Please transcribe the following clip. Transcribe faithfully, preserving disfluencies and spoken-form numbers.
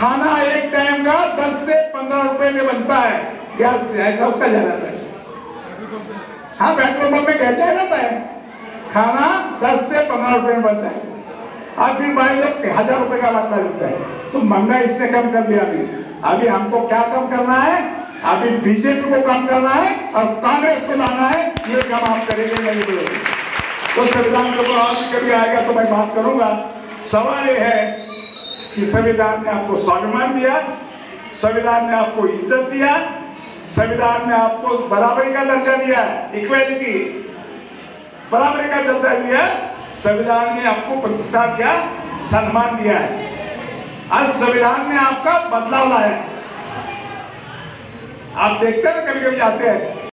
खाना एक टाइम का दस से पंद्रह रुपए में बनता है, गैस ऐसा उसका जाना है। हाँ, पेट्रोल पंप में गैस जाता है, खाना दस से पंद्रह रुपए में बनता है। अब फिर भाई लोग हजार रुपए का बात देता है, तो महंगाई इसने कम कर दिया। अभी अभी हमको क्या कम करना है? अभी बीजेपी को कम करना है और कांग्रेस को लाना है। ये काम आप करेंगे नहीं बोलो तो संविधान को आज कभी आएगा तो मैं बात करूंगा। सवाल ये है कि संविधान ने आपको स्वाभिमान दिया, संविधान ने आपको इज्जत दिया, संविधान ने आपको बराबरी का दर्जा दिया, इक्वलिटी बराबरी का दर्जा दिया। संविधान ने आपको प्रतिष्ठा दिया, सम्मान दिया है। आज संविधान ने आपका बदलाव लाया। आप देखते हैं कभी कभी जाते हैं